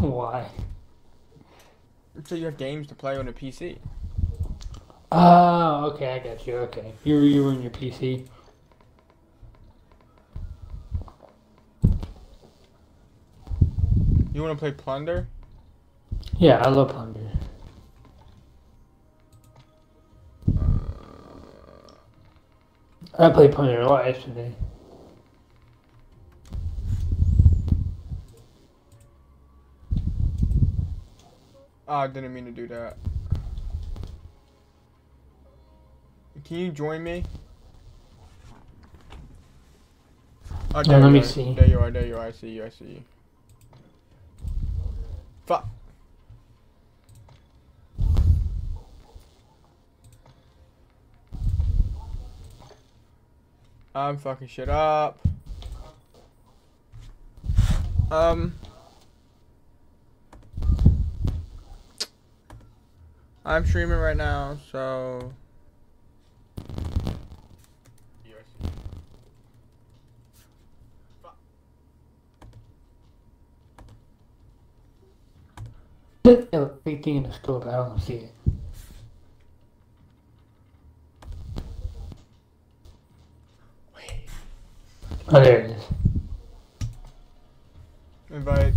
Why? So you have games to play on a PC. Oh, okay, I got you. Okay, you were in your PC. You want to play Plunder? Yeah, I love Plunder. I played Plunder a lot yesterday. Oh, I didn't mean to do that. Can you join me? Oh, there Let you me are. see. There you are. There you are. I see you. I see you. Fuck. I'm fucking shit up. I'm streaming right now, so. There's a big thing in the store, but I don't see it. Wait. Oh, there it is. Invite.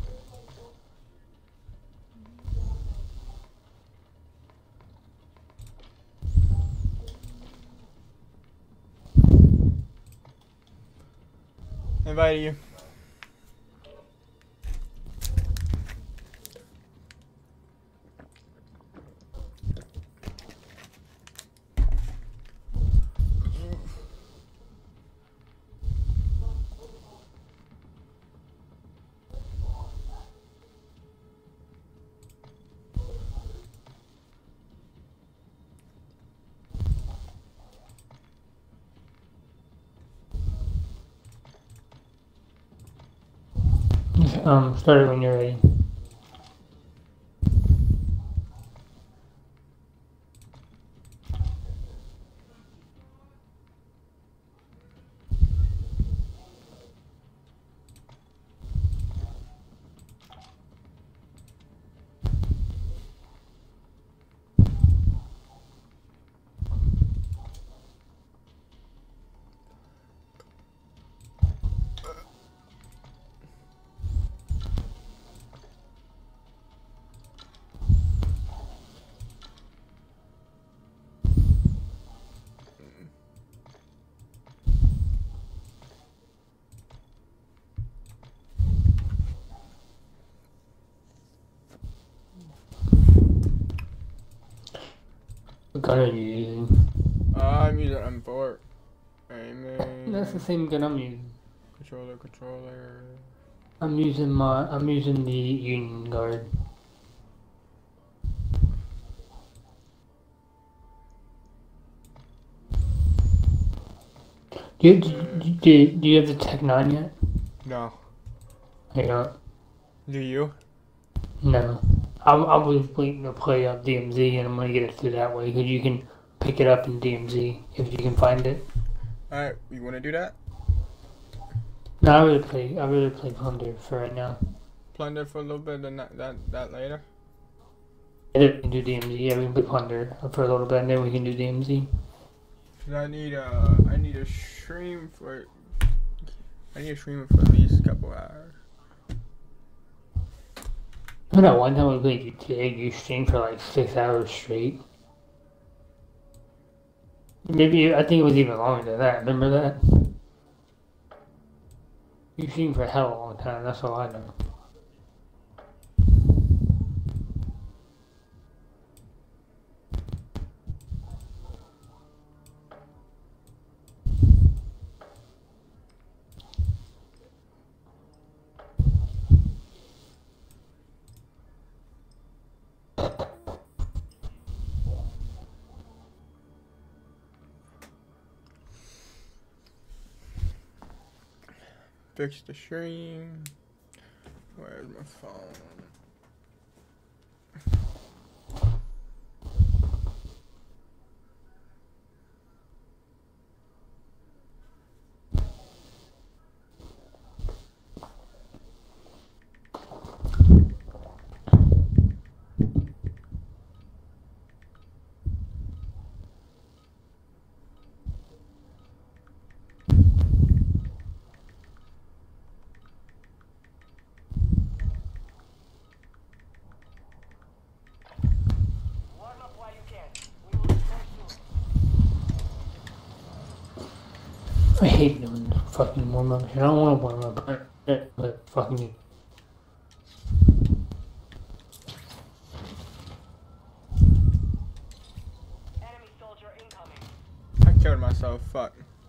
Invite you. Start it when you're ready. What gun are you using? I'm using M4. Aiming. That's the same gun I'm using. Controller. I'm using the Union Guard. Do you have the Tech 9 yet? No. I don't. Do you? No. I was waiting to play on DMZ and I'm gonna get it through that way because you can pick it up in DMZ if you can find it. Alright, you wanna do that? No, I really play Plunder for right now. Plunder for a little bit and that later? And then we can do DMZ. Yeah, we can play Plunder for a little bit and then we can do DMZ. Cause I need a stream for at least a couple hours. I know one time we played GTA, you streamed for like 6 hours straight. Maybe, I think it was even longer than that. Remember that? You streamed for a hell of a long time, that's all I know. Fix the stream. Where's my phone? I hate doing fucking warm-up. I don't want to warm up, but fucking. Enemy soldier incoming. I killed myself. Fuck.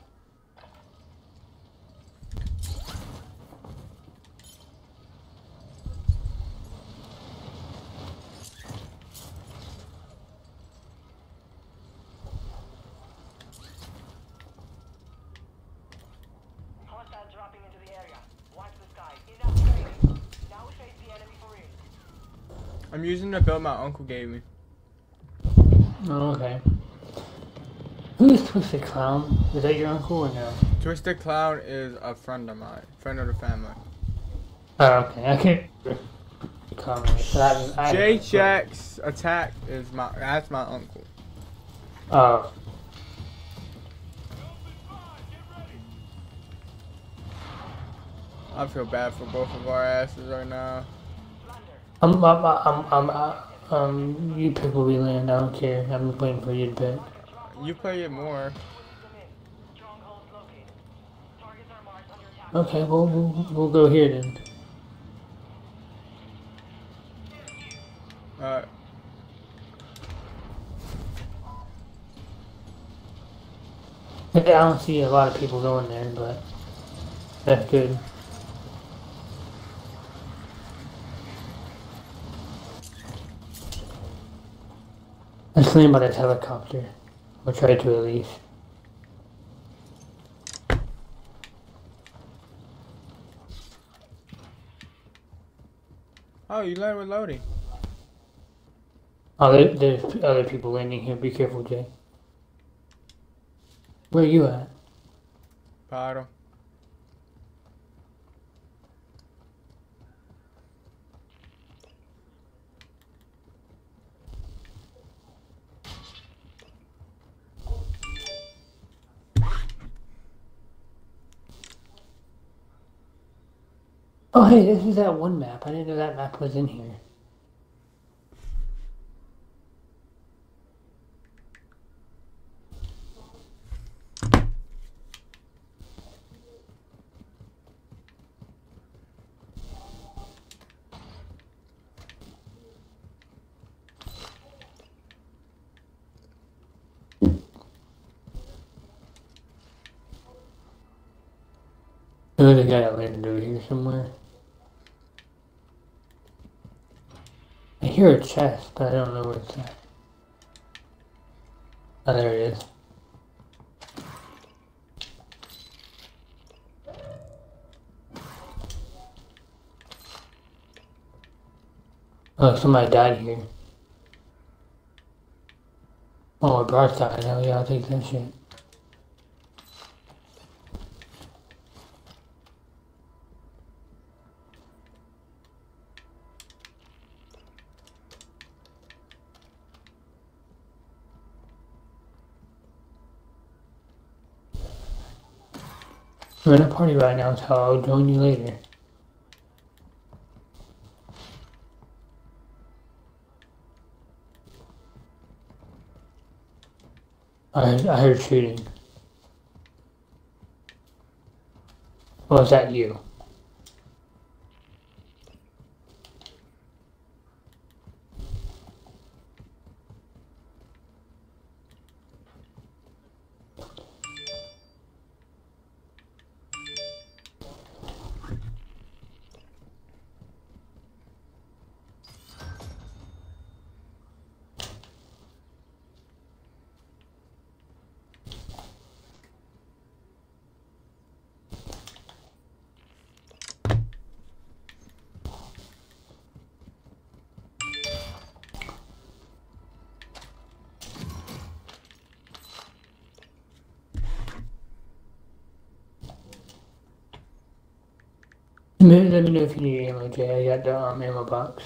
Hostiles dropping into the area. Watch the sky. Enough training. Now we face the enemy for real. I'm using the build my uncle gave me. Oh, okay. Who's Twisted Clown? Is that your uncle or no? Twisted Clown is a friend of mine. Friend of the family. Oh, okay. I can't comment. J Jack's attack is that's my uncle. Oh. I feel bad for both of our asses right now. You pick where we land. I don't care. I'm just waiting for you to pick. You play it more. Strongholds located. Targets are marked under attack. Okay, well, we'll go here then. I don't see a lot of people going there, but that's good. Let's land by this helicopter. Or try to at least. Oh, you land with loading. Oh, there's other people landing here. Be careful, Jay. Where are you at? Bottom. Oh, hey, this is that one map. I didn't know that map was in here. There's a guy that landed over here somewhere. I hear a chest, but I don't know where it's at. Oh, there it is. Oh, somebody died here. Oh, a broadside. Oh, yeah, I'll take that shit. We're in a party right now, so I'll join you later. I heard shooting. Oh, is that you? Let me know if you need ammo, Jay. I got the ammo box.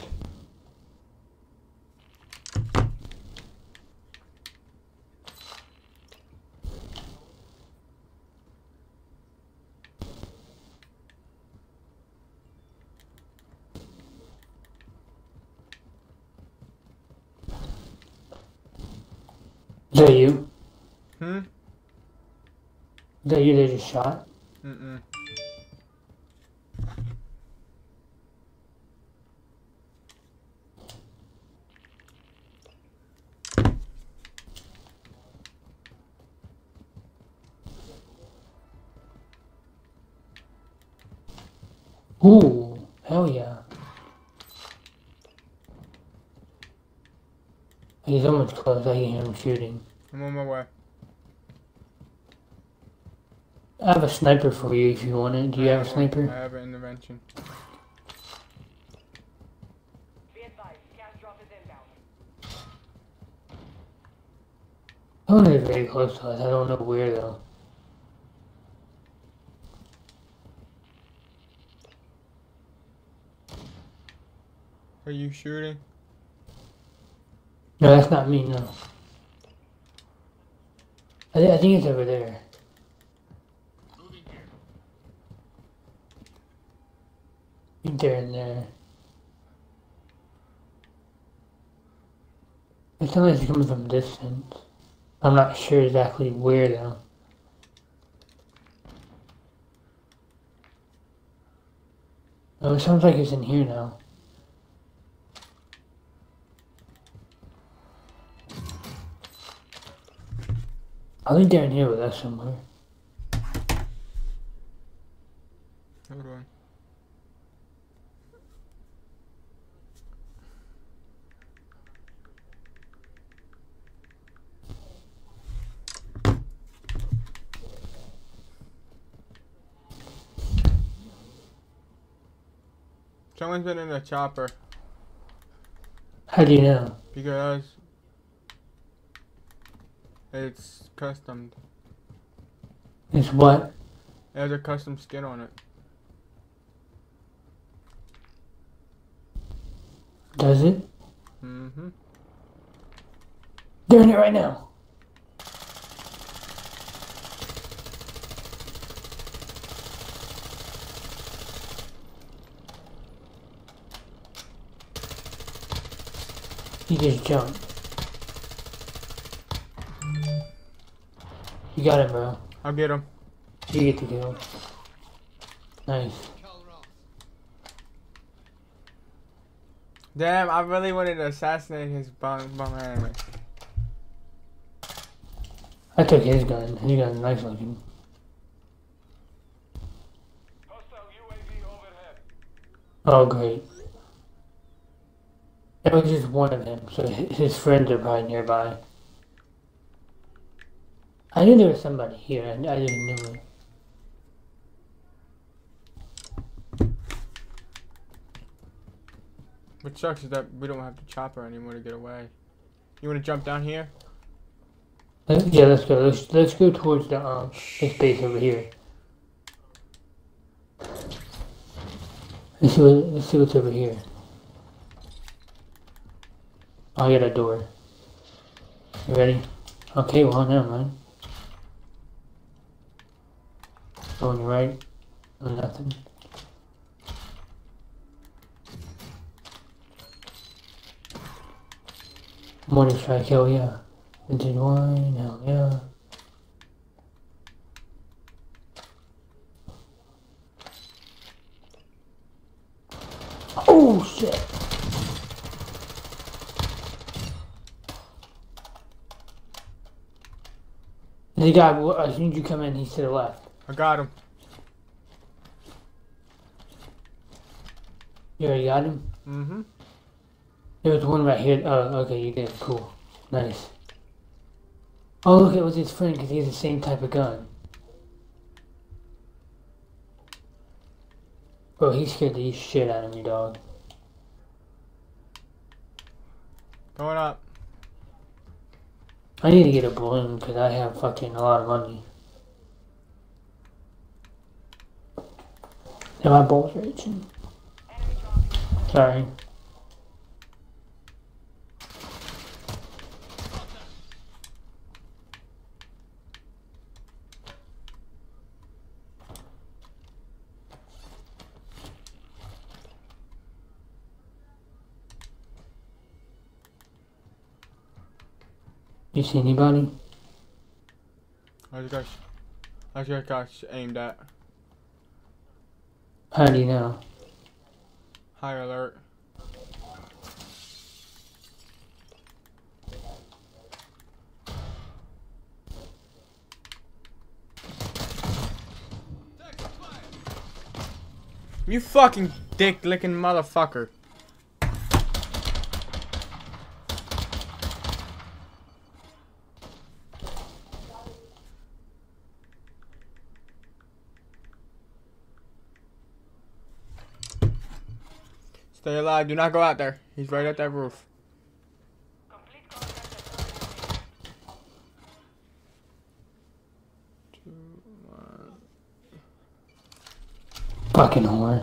Is that you? Hmm? Is that you that just shot? Mm-mm. Ooh, hell yeah. He's almost close. I can hear him shooting. I'm on my way. I have a sniper for you if you want it. Do you have a I sniper? have an intervention. Be advised, gas drop is inbound. Oh, they're very close to us. I don't know where though. Are you shooting? No, that's not me, no. I think it's over there. I think they're in there. It sounds like it's coming from a distance. I'm not sure exactly where though. Oh, it sounds like it's in here now. I think they're in here with us somewhere. Hold on. Someone's been in a chopper How do you know? because it's customed. It's what? It has a custom skin on it. Does it? Mm-hmm. They're in it right now. He just jumped. You got him, bro. I'll get him. You get the kill. Nice. Damn, I really wanted to assassinate his bum enemy. I took his gun. His gun's nice looking. Hostile UAV overhead. Oh, great. That was just one of them, so his friends are probably nearby. I knew there was somebody here. I didn't know it. What sucks is that we don't have the chopper anymore to get away. You want to jump down here? Yeah, let's go. Let's go towards the this base over here. Let's see what's over here. I'll get a door. You ready? Okay, well, never mind. Go on your right. Oh, nothing. Morning strike, hell yeah. Vintage wine, hell yeah. Oh shit! The guy, as soon as you come in, he's to the left. I got him. You already got him? Mm-hmm. There was one right here. Oh, okay, you did. Cool. Nice. Oh, look, it was his friend because he has the same type of gun. Bro, he scared the shit out of me, dog. Going up. I need to get a balloon because I have fucking a lot of money. And my balls are itching. Sorry. You see anybody? Where's the guy? I just got aimed at. How do you know? High alert. You fucking dick licking motherfucker. Stay alive. Do not go out there. He's right at that roof. Complete contract Fucking whore.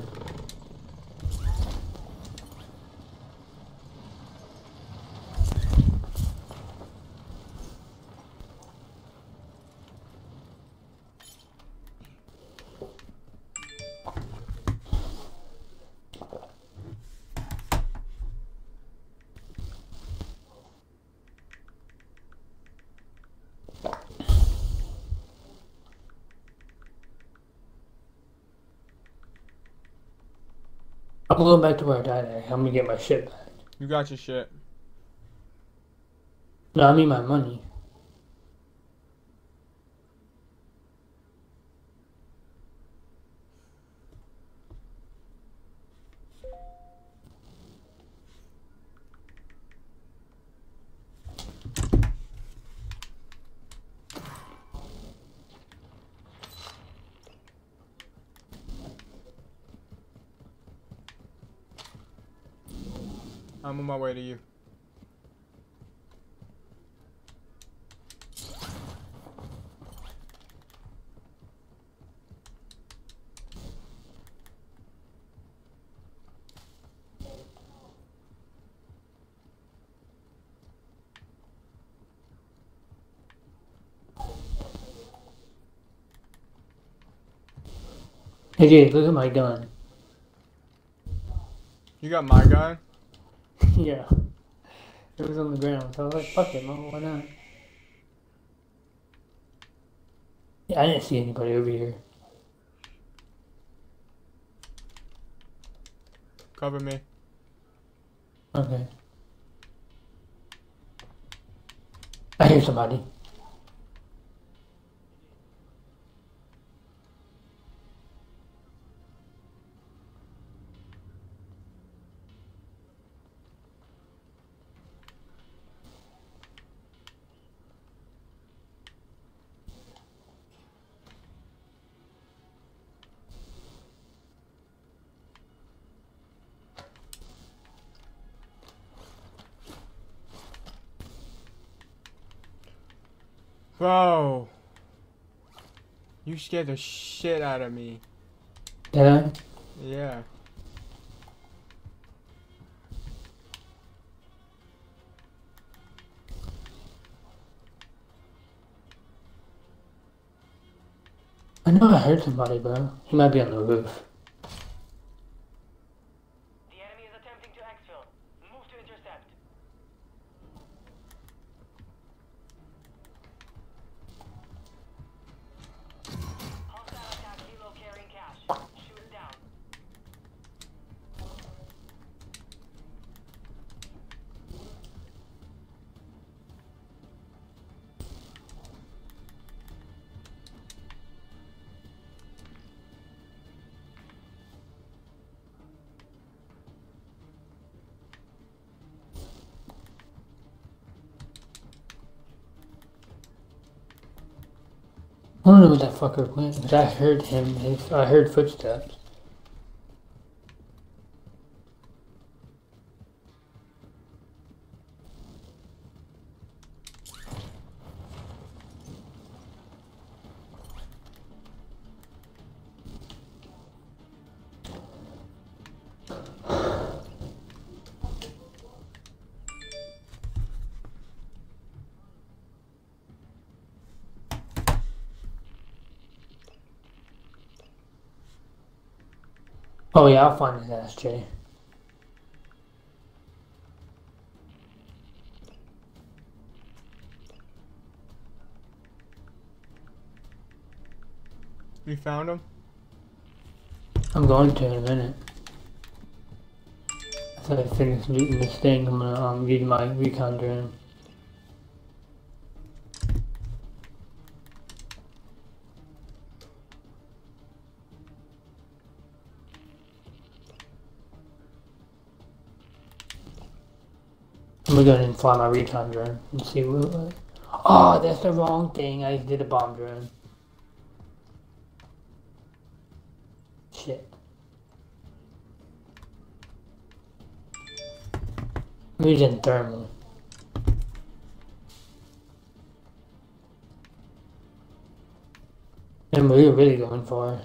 I'm going back to where I died at. I'm gonna get my shit back. You got your shit. No, I mean my money. I'm on my way to you. Hey Jay, look at my gun. You got my gun? Yeah. It was on the ground, so I was like, fuck it, man, why not? Yeah, I didn't see anybody over here. Cover me. Okay. I hear somebody. Bro. You scared the shit out of me. Did I? Yeah. I know I heard somebody, bro. He might be on the roof. The enemy is attempting to exfil. Move to intercept. Hostile attack helo carrying cash. Shoot it down. I don't know where that fucker went, but I heard him. I heard footsteps. Oh yeah, I'll find his ass, Jay. You found him? I'm going to in a minute. After I finish looting this thing, I'm gonna use my recon drone. I'm gonna go ahead and fly my recon drone and see what. Oh, that's the wrong thing. I did a bomb drone. Shit. I'm using thermal. And we're really going for.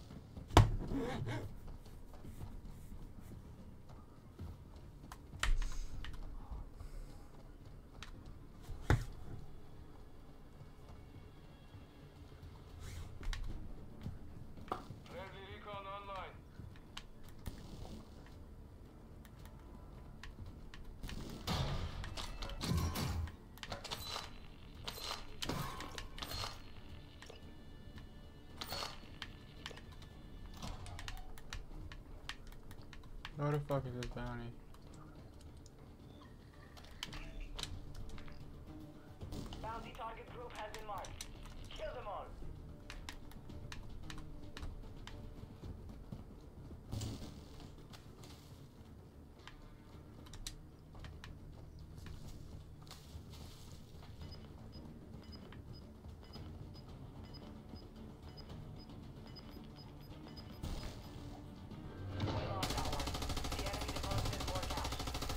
Where the fuck is this bounty? Bounty target group has been marked. Kill them all. We lost that one. The enemy deposited more cash.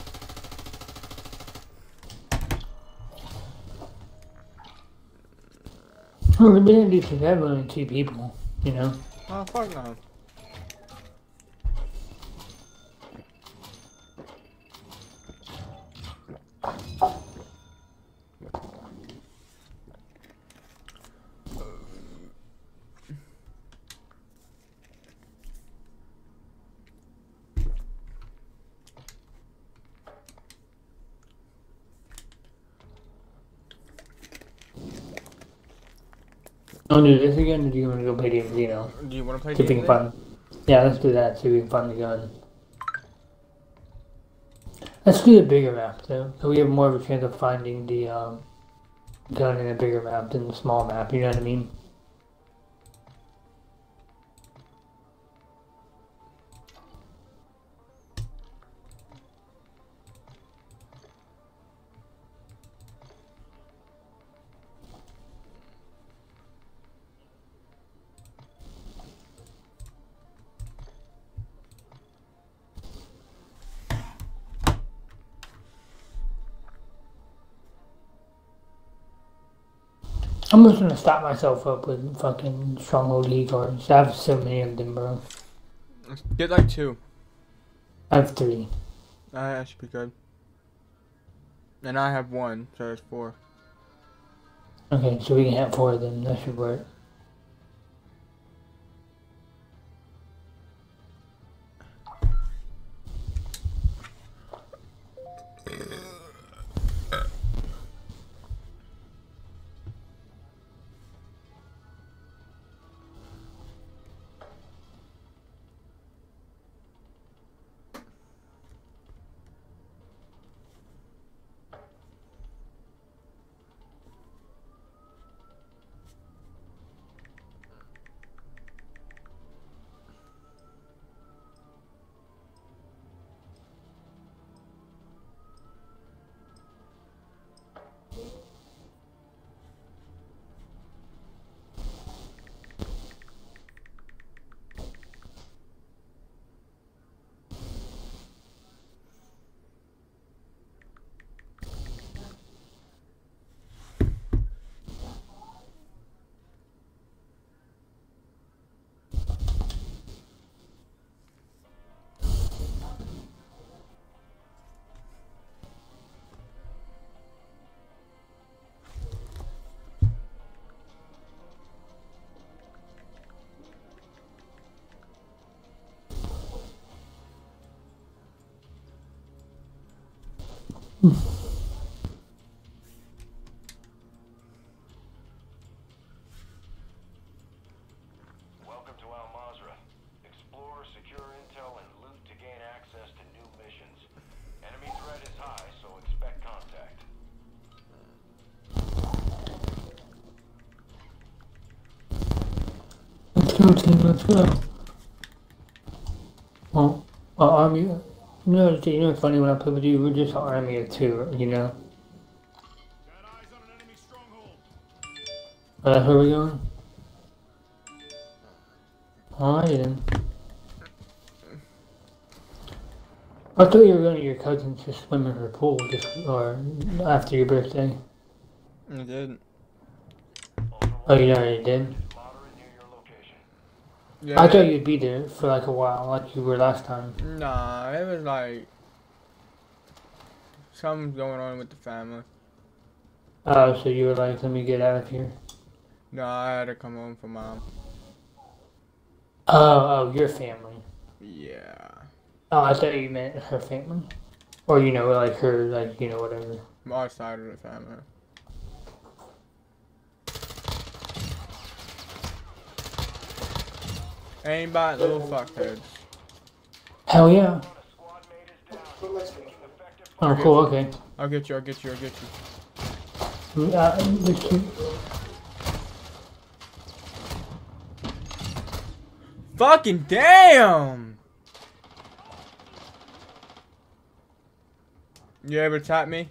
Well, we didn't do too bad with only 2 people, you know? Oh, fuck no. I'll do this again, or do you want to go play DMZ now? Do you want to play See if we can DMZ? find. Yeah, let's do that. See if we can find the gun. Let's do the bigger map though, so we have more of a chance of finding the gun in a bigger map than the small map. You know what I mean? I'm just gonna stop myself up with fucking Stronghold League cards. I have so many of them, bro. Get like 2. I have 3. That should be good. And I have 1, so there's 4. Okay, so we can have 4 of them. That should work. Go team, let's go. Well, army. It's funny when I play with you, we're just an army of two, you know. Got eyes on an enemy stronghold. That's where we're going? Alright then. I thought you were going to your cousin's to swim in her pool, or after your birthday. I didn't. Oh, you already did? Yeah. I thought you'd be there for like a while, like you were last time. Nah, it was like something's going on with the family. Oh, so you were like, let me get out of here. No, I had to come home for mom. Oh, your family. Yeah. Oh, I thought you meant her family. Or, like her, like, whatever. Our side of the family. Ain't about little fuckheads. Hell yeah. Oh, cool, okay. I'll get you. Let's see. Fucking damn! You able to tap me?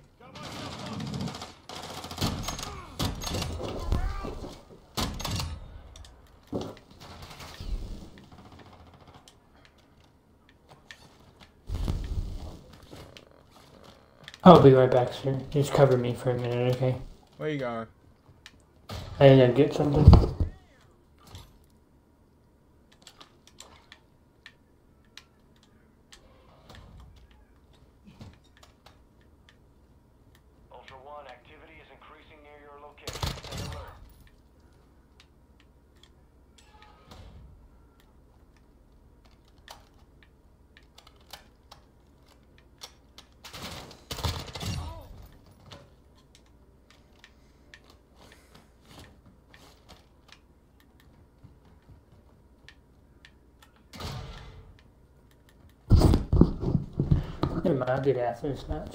I'll be right back, sir. Just cover me for a minute, okay? Where you going? I need to get something. Ultra One, activity is increasing near your location. Stay alert. Never mind, I'll get after this match.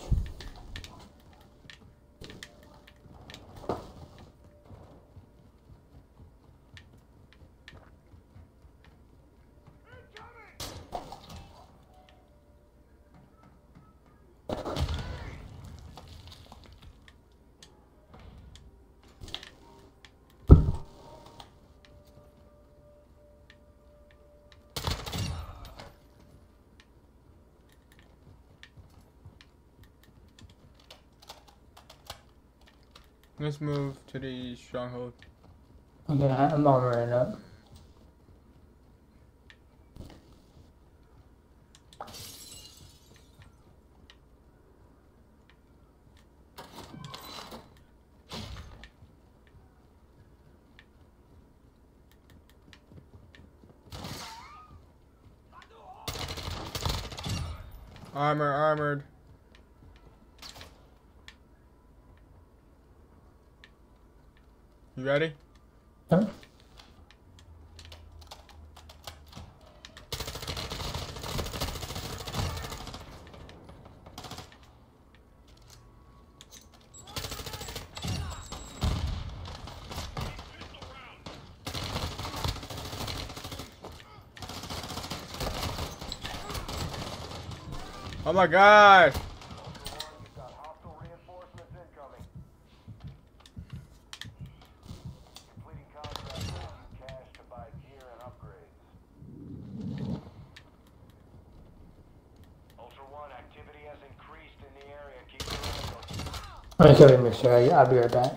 Let's move to the stronghold. Okay, I'm armoring up. Armored. You ready? Huh? Oh my god! Got hostile reinforcements incoming. Completing contract now. Cash to buy gear and upgrades. Ultra One, activity has increased in the area. Keep your eyes on. I'm sorry, mister. I'll be right back.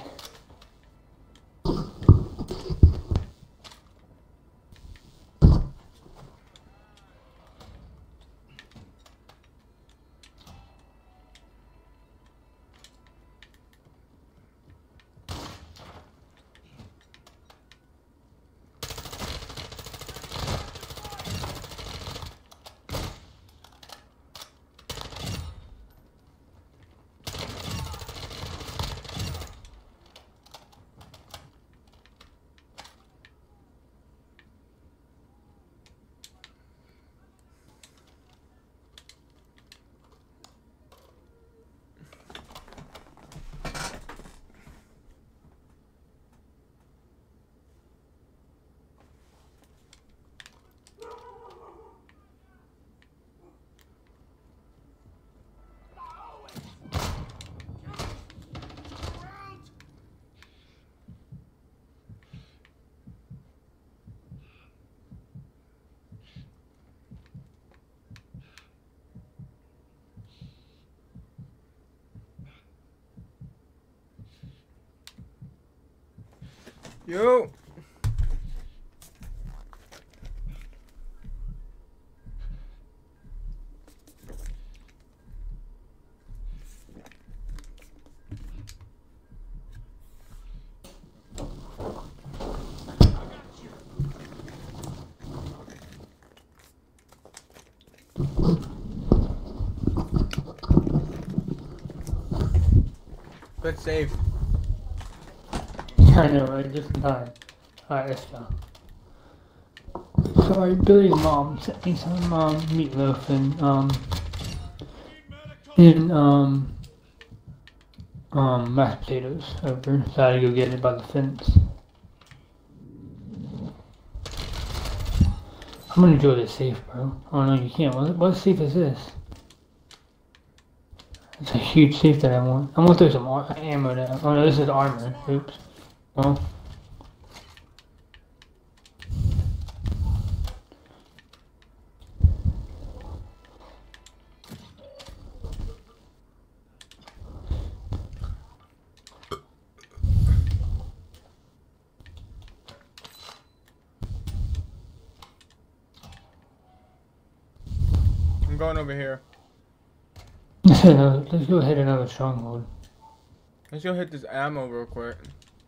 Yo. Let's save. I know, right? Just in time. Alright, let's go. Sorry, Billy's mom sent me some meatloaf and mashed potatoes over, so I had to go get it by the fence. I'm gonna enjoy this safe, bro. Oh no, you can't. What safe is this? It's a huge safe that I want. I'm gonna throw some ammo down. Oh no, this is armor. Oops. Well. I'm going over here. Let's go hit another stronghold. Let's go hit this ammo real quick.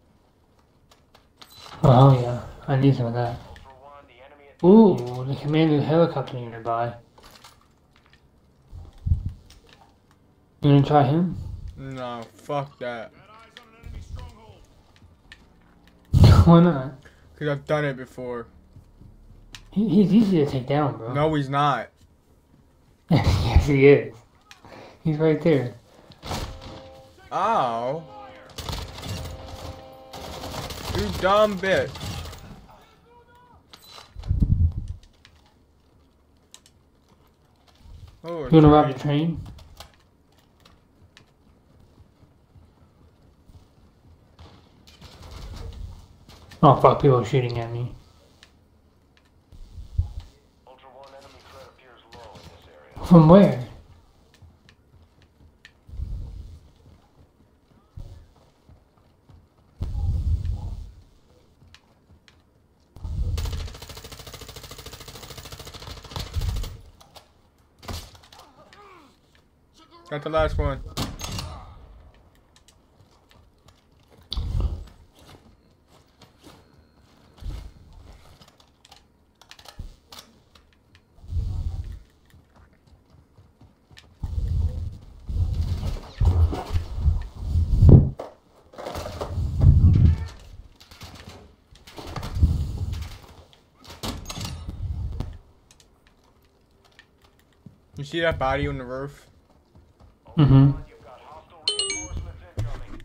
Oh yeah, I need some of that. Ultra One, the enemy is Ooh, the commando helicopter nearby. You wanna try him? No, fuck that. Got eyes on an enemy stronghold. Why not? Cause I've done it before. He's easy to take down, bro. No, he's not. Yes, he is. He's right there. Ow. You dumb bitch. Oh, You wanna rob the train? Oh fuck, people are shooting at me. Ultra One, enemy threat appears low in this area. From where? Got the last one. You see that body on the roof? Mm-hmm. You've got hostile reinforcements incoming.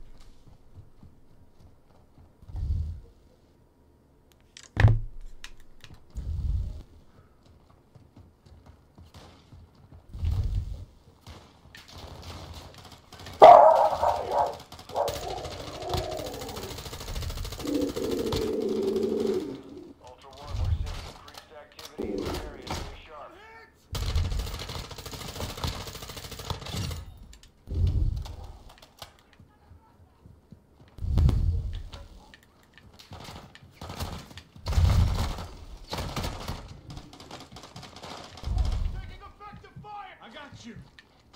Ultra One, we're seeing increased activity in this area. Stay sharp. Taking effective fire. I got you.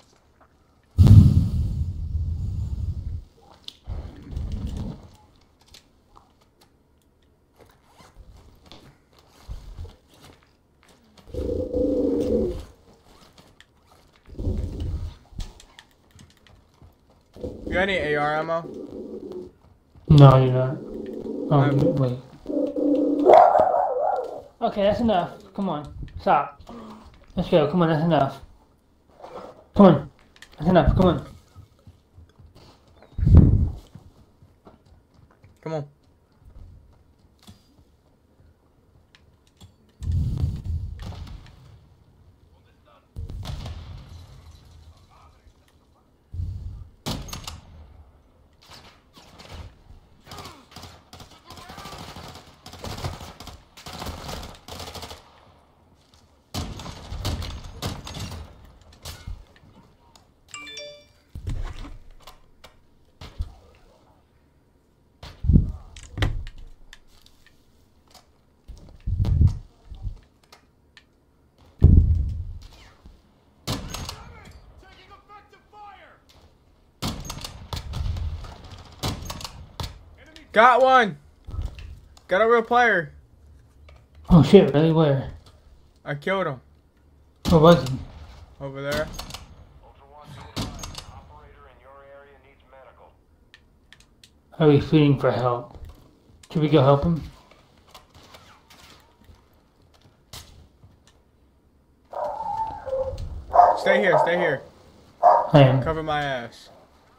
You got any AR ammo? No, you're not. Oh, wait. Okay, that's enough. Come on. Stop. Let's go. Come on, that's enough. Come on. That's enough. Come on. Come on. Got one! Got a real player. Oh shit, really? Where? I killed him. Where was he? Over there. Ultra One, be advised. Operator in your area needs medical. Are we feeding for help? Should we go help him? Stay here, stay here. I am. Cover my ass.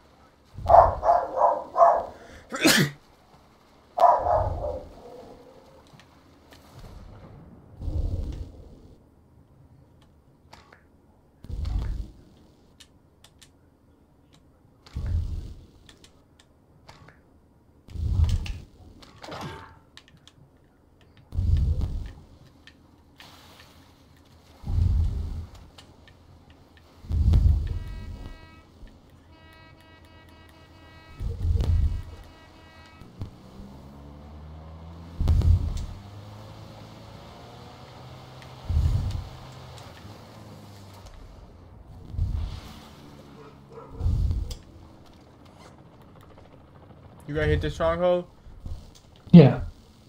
You gotta hit the stronghold? Yeah.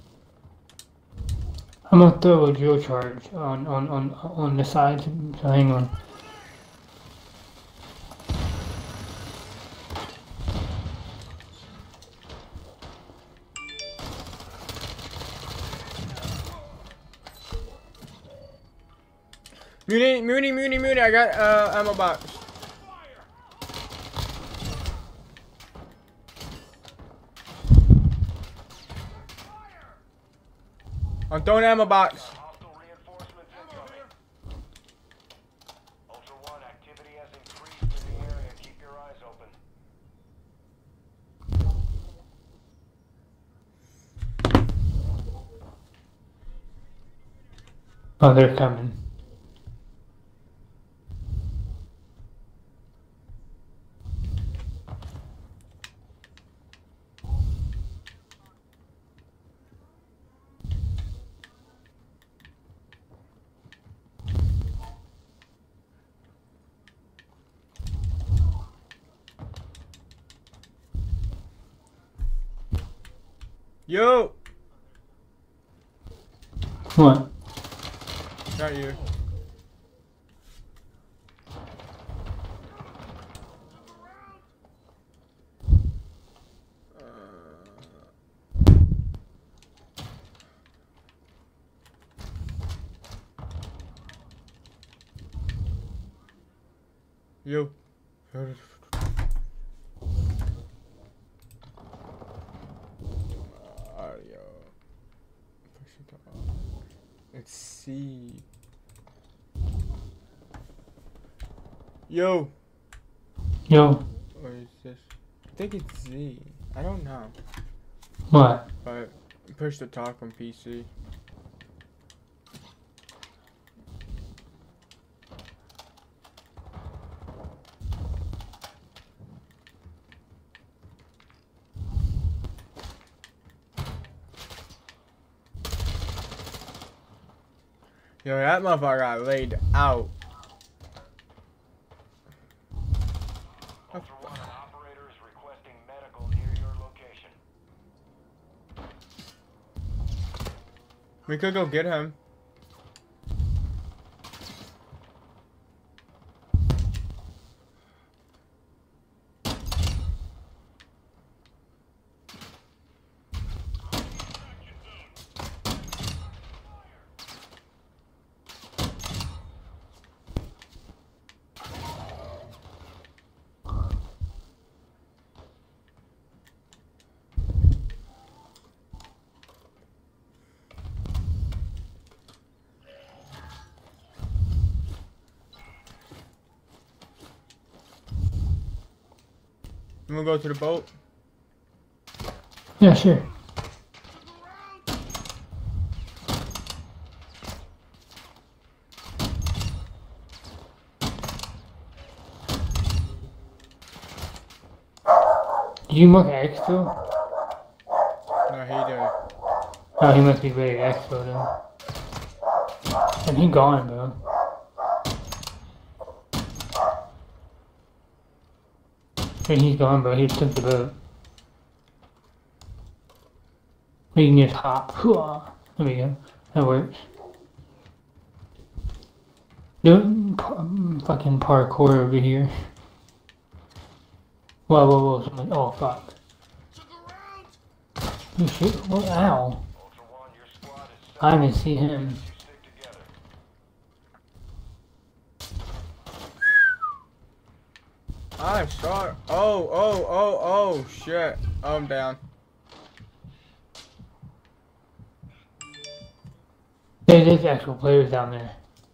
I'm gonna throw a drill charge on the side, so hang on. Muni, I got ammo box. I'm throwing ammo box. Hostile reinforcements incoming. Ultra One, activity has increased in the area. Keep your eyes open. Oh, they're coming. Yo! What? Not you. Yo. Let's see. Yo. Yo. Or is this? I think it's Z. I don't know. What? But push the talk on PC. Yo, that motherfucker got laid out. Ultra One, an operator is requesting medical near your location. We could go get him. You wanna go to the boat? Yeah, sure. Do you mark exfil? No, he did. Oh, he must be ready to exfil then. And he gone, bro. And he's gone, bro. He took the boat. You can just hop. There we go. That works. Doing fucking parkour over here. Whoa. Someone, oh, fuck. Oh, shit. Oh, ow. I didn't see him. I'm sorry. Oh, shit. I'm down. There's actual players down there.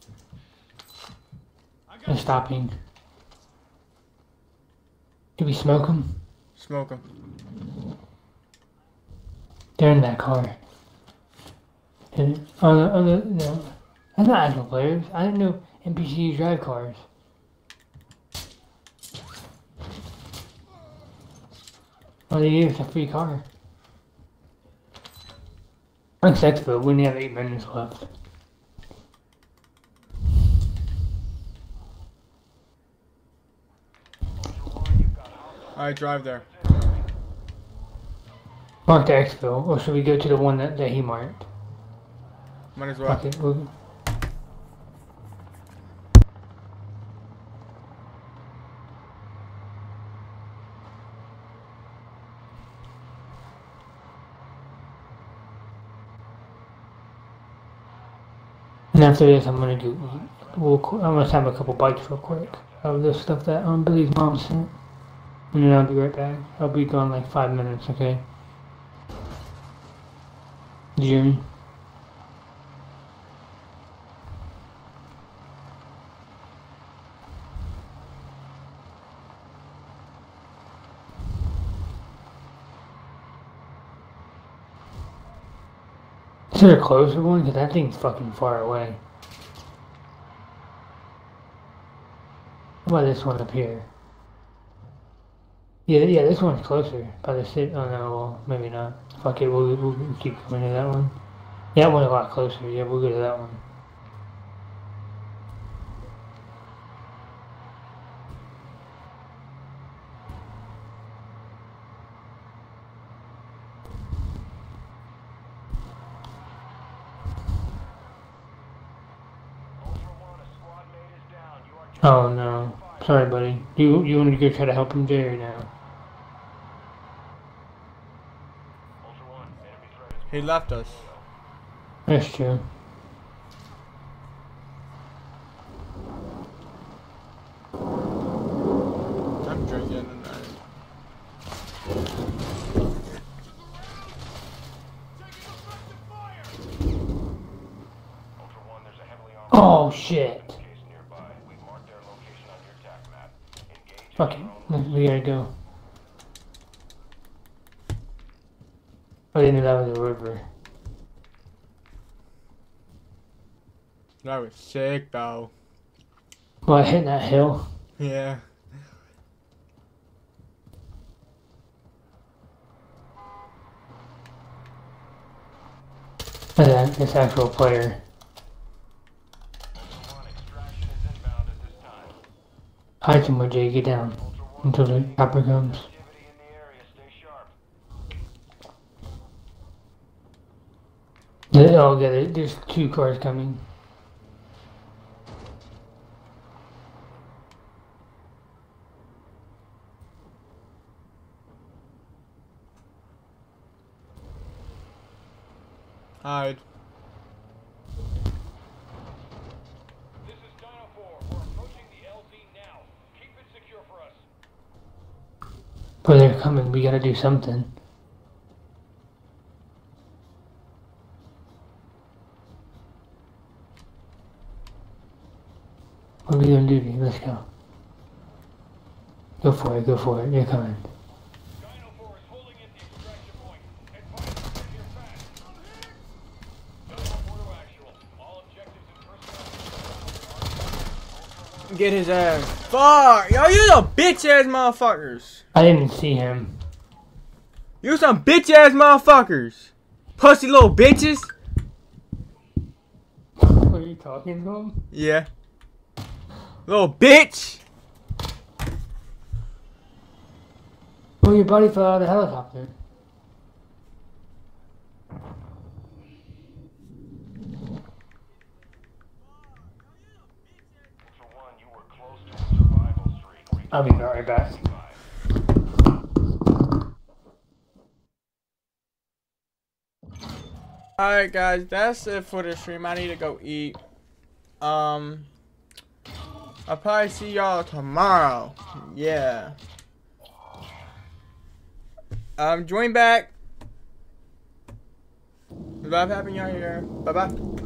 They're stopping. Did we smoke them? Smoke him. They're in that car. No. That's not actual players. I didn't know NPCs drive cars. Oh, they gave us a free car. Thanks, Expo. We only have 8 minutes left. Alright, drive there. Mark the Expo, or should we go to the one that he marked? Might as well. Okay, we'll... And after this, I'm gonna do. I'm gonna have a couple bites real quick of this stuff that Billy's mom sent, and then I'll be right back. I'll be gone like 5 minutes, okay? Did you hear me? Is there a closer one? Because that thing's fucking far away. How about this one up here? Yeah, this one's closer. By the city. Oh no, well, maybe not. Fuck it, we'll keep going to that one. Yeah, that one's a lot closer. Yeah, we'll go to that one. Oh no. Sorry, buddy. You want to go try to help him, Jay, or no? He left us. That's true. I'm drinking tonight. Oh shit. Fuck it. We gotta go. I didn't know that was a river. That was sick, though. Well, I hit that hill. Yeah. Look at that, this actual player. Hide somewhere, Jay. Get down until the chopper comes. Oh, yeah, there's 2 cars coming. Hide. This is Dino 4. We're approaching the LZ now. Keep it secure for us. But they're coming. We gotta do something. What are we gonna do? Let's go. Go for it. Go for it. You're coming. Dino 4 is holding at the extraction point. Advise to get here fast. Dino 4 to actual. All objectives and personnel. Get his ass. Fuck! Yo, you some bitch ass motherfuckers. I didn't see him. You some bitch ass motherfuckers. Pussy little bitches. Are you talking to him? Yeah. Little bitch. Oh, your buddy fell out of the helicopter. Ultra One, you were close to a survival streak. I'll be right back. Alright guys, that's it for the stream. I need to go eat. I'll probably see y'all tomorrow. Yeah. Join back. Love having y'all here. Bye bye.